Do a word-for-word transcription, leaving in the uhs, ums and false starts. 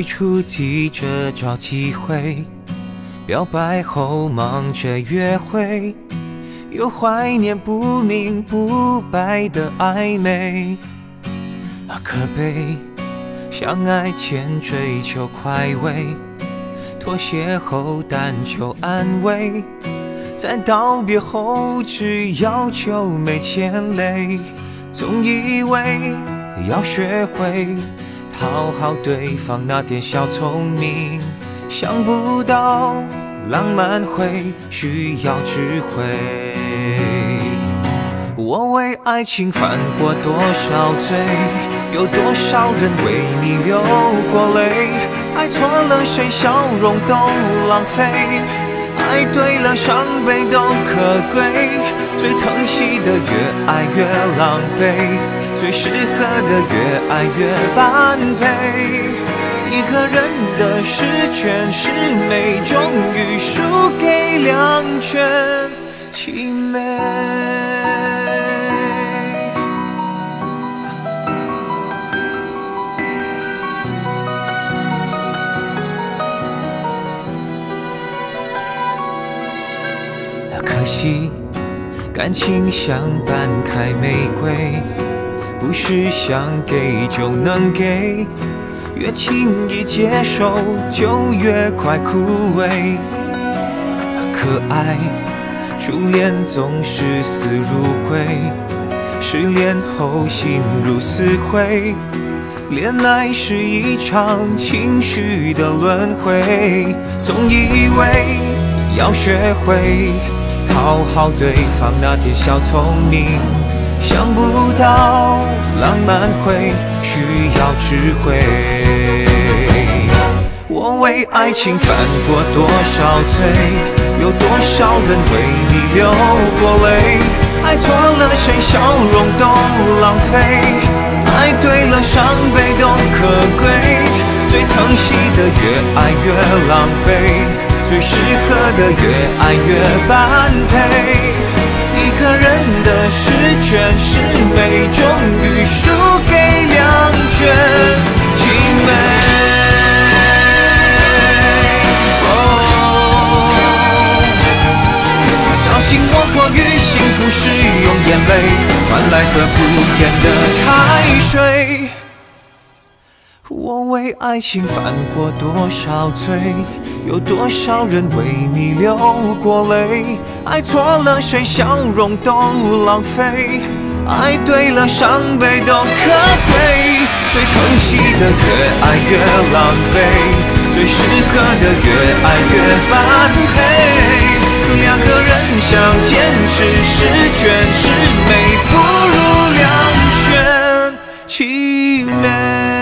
最初提着找机会，表白后忙着约会，又怀念不明不白的暧昧。啊，可悲，相爱前追求快慰，妥协后但求安慰，在道别后只要求没牵累。总以为要学会讨好对方那点小聪明，想不到浪漫会需要智慧。我为爱情犯过多少罪，有多少人为你流过泪，爱错了谁笑容都浪费，爱对了伤悲都可贵，最疼惜的越爱越狼狈，最适合的越爱越般配。一个人的十全十美，终于输给两全其美。可惜感情像半开玫瑰，不是想给就能给，越轻易接受就越快枯萎。可爱初恋总是死如归，失恋后心如死灰，恋爱是一场情绪的轮回。总以为要学会讨好对方那点小聪明，想不到浪漫会需要智慧。我为爱情犯过多少罪，有多少人为你流过泪，爱错了谁笑容都浪费，爱对了伤悲都可贵，最疼惜的越爱越狼狈，最适合的越爱越般配。一个人的十全十美，终于输给两全其美。小心我过于幸福是用眼泪换来喝不厌的开水。我为爱情犯过多少罪，有多少人为你流过泪，爱错了谁笑容都浪费，爱对了伤悲都可贵，最疼惜的越爱越狼狈，最适合的越爱越般配。两个人想坚持十全十美，不如两全其美。